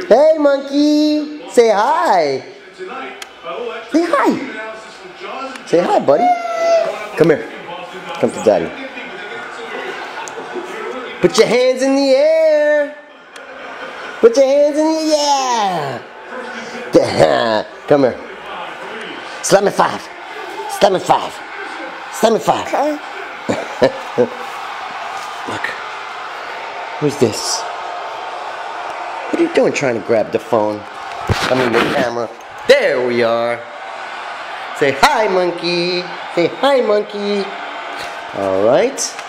Hey, monkey. Say hi. Say hi. Say hi, buddy. Come here. Come to daddy. Put your hands in the air. Put your hands in the air. Come here. Slap me 5. Slap me 5. Slap me 5. Look. Who's this? What are you doing trying to grab the phone? I mean the camera. There we are. Say hi, monkey. Say hi, monkey. All right.